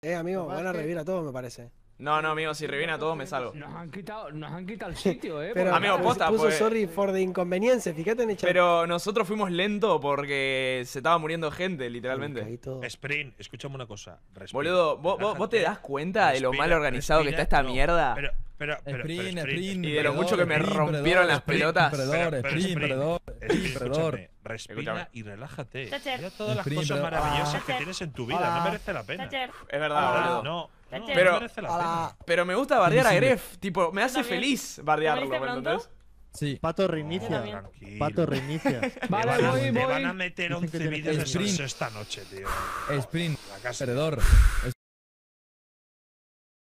Amigo, van a revivir a todos, me parece. No, amigo, si reviene a todos me salgo. Nos han quitado el sitio, Pero, amigo, posta, puso pues. sorry for the inconvenience, fíjate en el chat. Pero nosotros fuimos lentos porque se estaba muriendo gente, literalmente. Sprint, escúchame una cosa. Respira, Boludo, ¿vos te das cuenta de lo mal organizado que está esta no, mierda? Pero, Y de lo mucho que me rompieron las pelotas. Escúchame, respira y relájate. Mira todas las cosas maravillosas que tienes en tu vida, no merece la pena. Es verdad, boludo. No merece la pena. Pero me gusta bardear a Gref, tipo, me hace feliz bardearlo, ¿me entendés? Sí. Pato reinicia. Pato reinicia. Vale, voy. Me van a meter 11 vídeos de Salso esta noche, tío. Sprint, perdedor.